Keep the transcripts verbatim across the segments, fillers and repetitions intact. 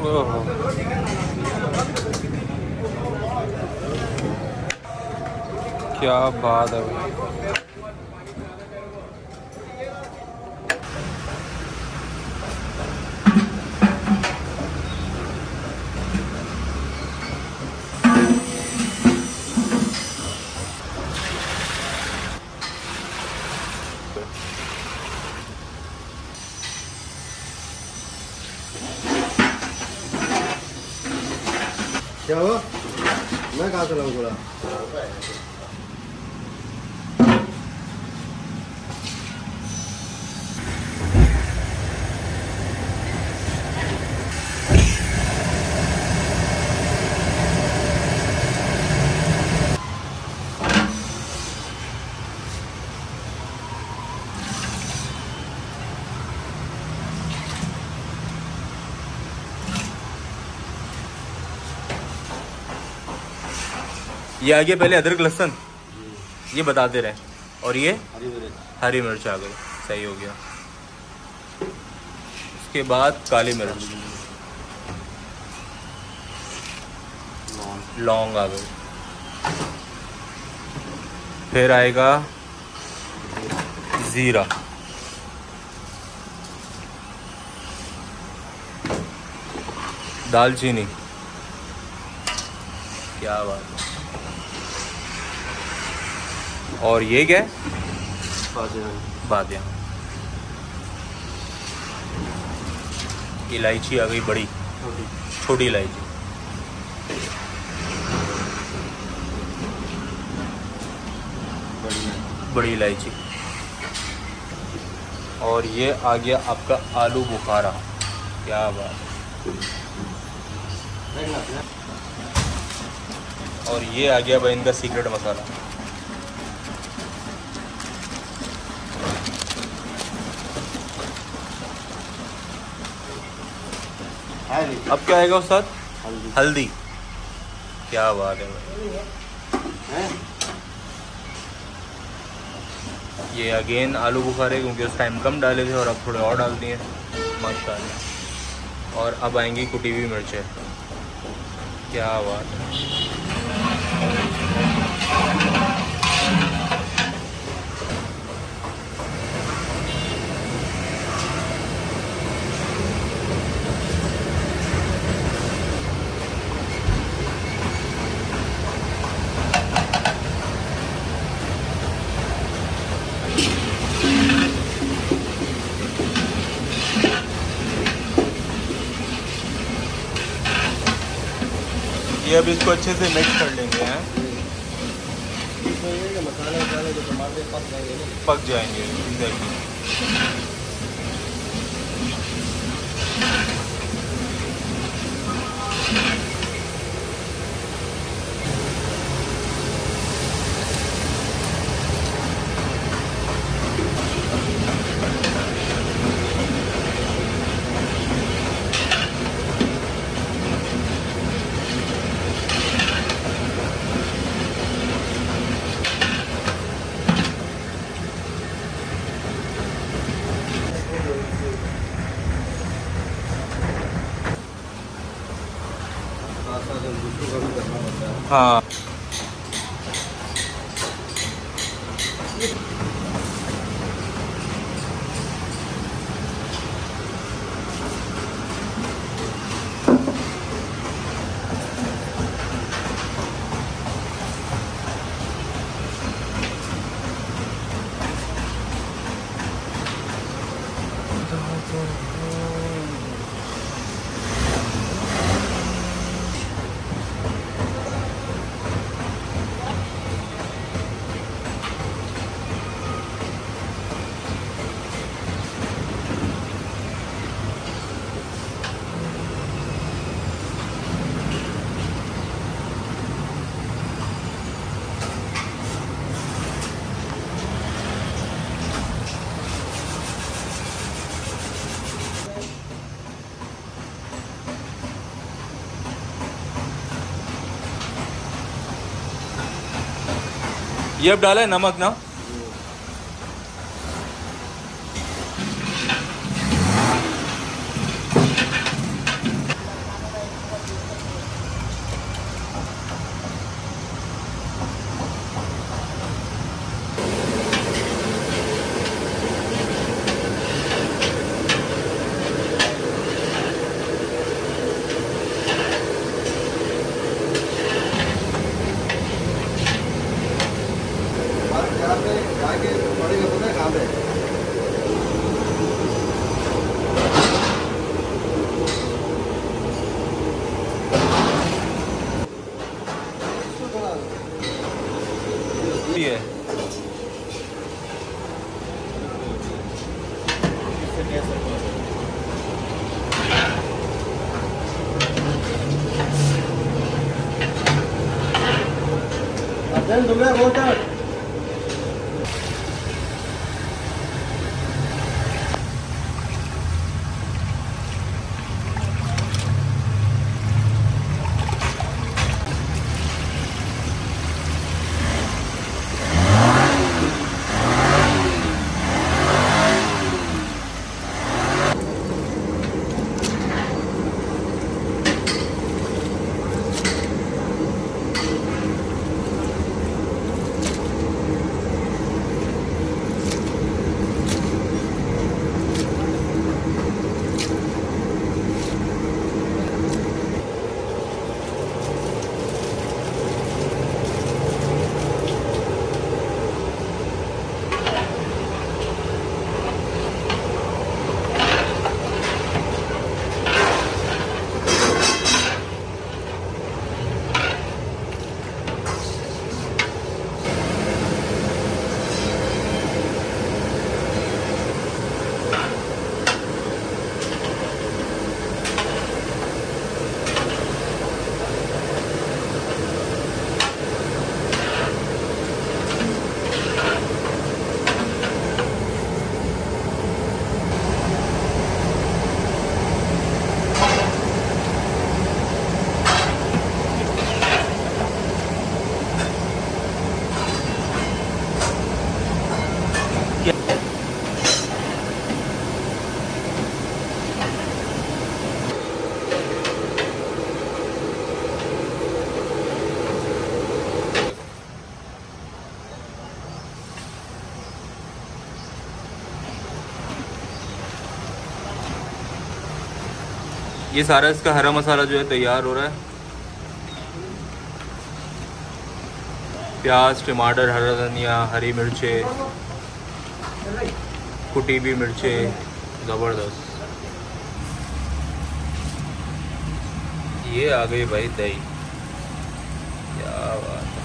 ओहो, क्या बात है भाई। क्या हुआ? मैं कहाँ से लाऊं थोड़ा? ये आ गया पहले अदरक लहसुन, ये बताते रहे, और ये हरी मिर्च, हरी मिर्च आ गई, सही हो गया। उसके बाद काली मिर्च, लौंग आ गई, फिर आएगा जीरा, दालचीनी, क्या बात है, और ये क्या है? बादियाँ, इलायची आ गई बड़ी, छोटी इलायची, बड़ी इलायची, और ये आ गया आपका आलू बुखारा, क्या बात है, और ये आ गया भाई इनका सीक्रेट मसाला। अब क्या आएगा उस्ताद? हल्दी, हल्दी, क्या बात है भाई। ये अगेन आलू बुखारे, क्योंकि उस टाइम कम डाले थे और अब थोड़े और डाल दिए माशाल्लाह। और अब आएंगी कुटी हुई मिर्चें, क्या बात है। ये अब इसको अच्छे से मिक्स कर लेंगे हैं, मसाले वसाले जो टमाटर पक जाएंगे, पक जाएंगे एग्जैक्टली। हाँ, ये अब डाला है नमक ना, Then तुम्हें वो था ये सारा इसका हरा मसाला जो है तैयार हो रहा है। प्याज, टमाटर, हरा धनिया, हरी मिर्चें, कुटी हुई मिर्चें, ज़बरदस्त। ये आ गई भाई दही, क्या बात है।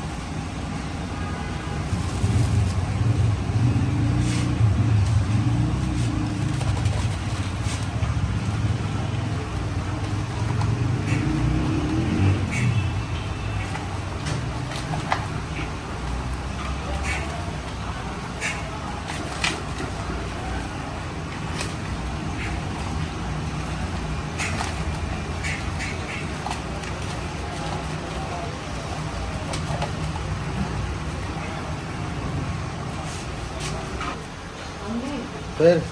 फिर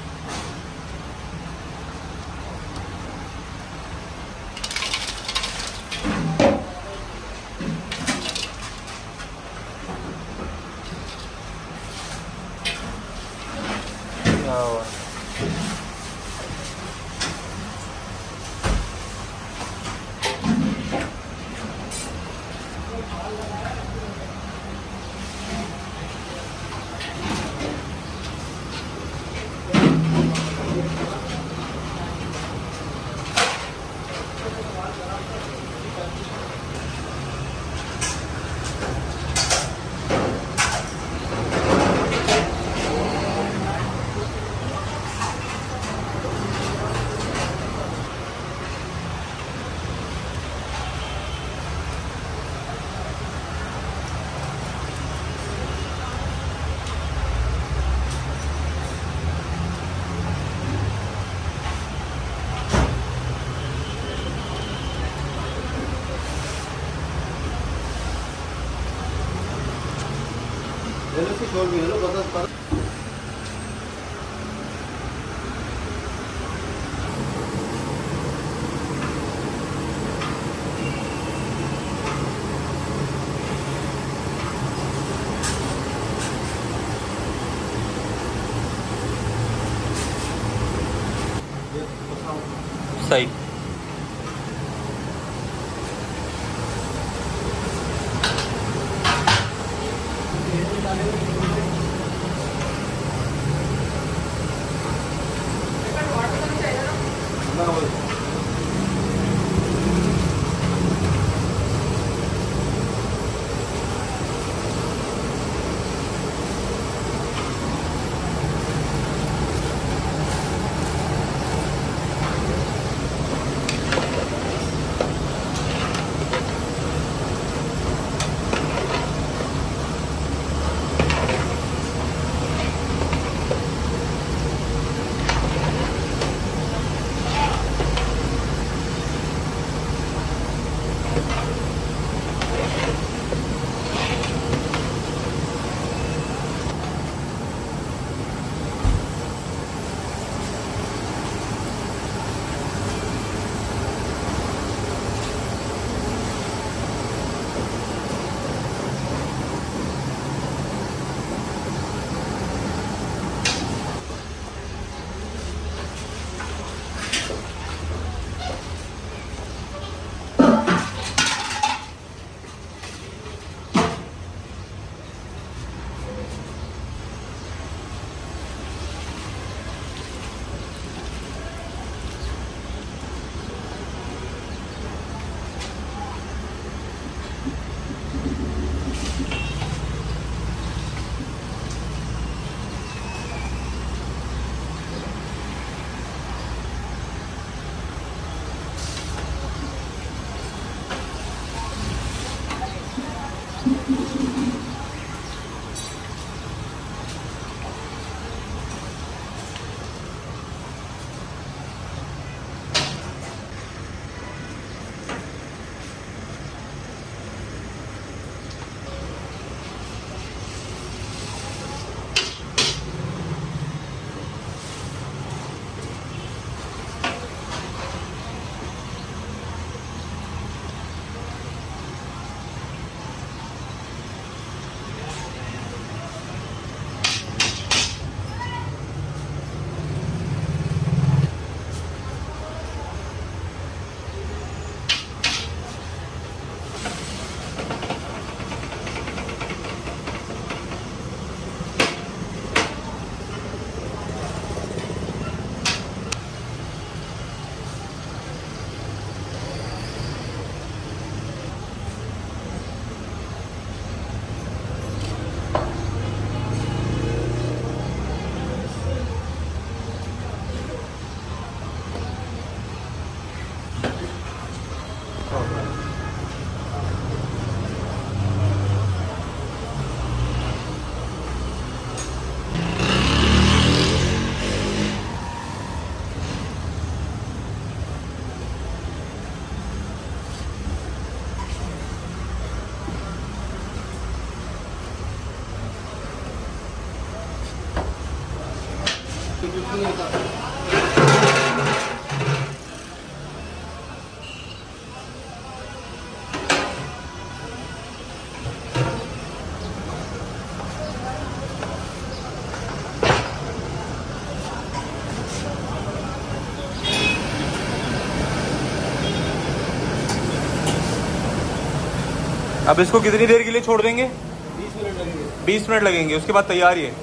छोड़ भी लो बस पर सही। अब इसको कितनी देर के लिए छोड़ देंगे? बीस मिनट लगेंगे। बीस मिनट लगेंगे, उसके बाद तैयार ही है।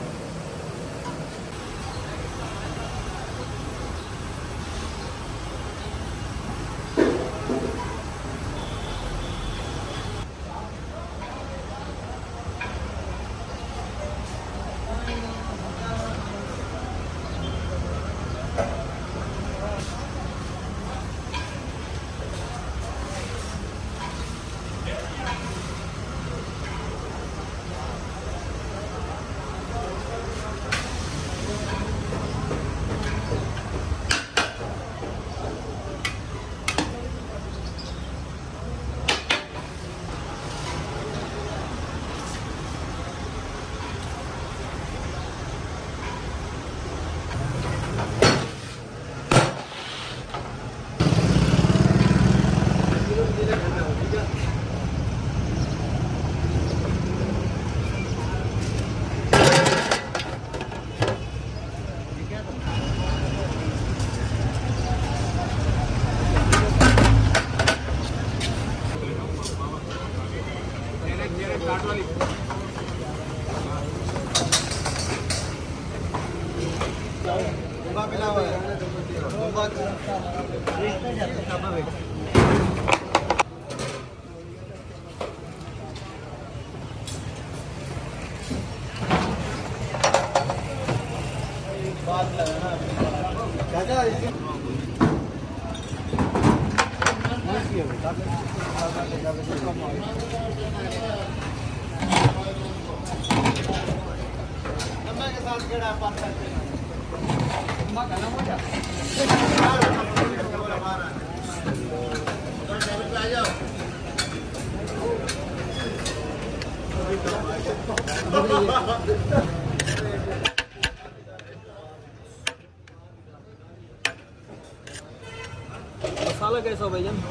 मसाला कैसा हो भैया?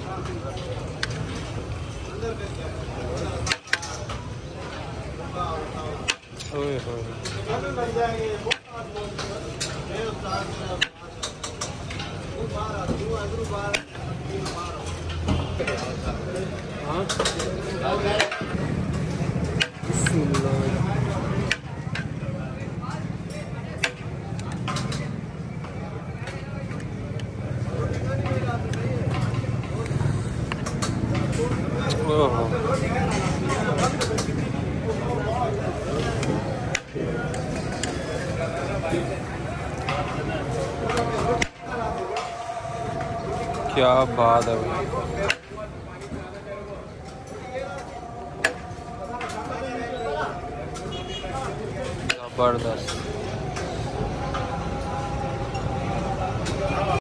ओए होए क्या बात है भाई, जबरदस्त।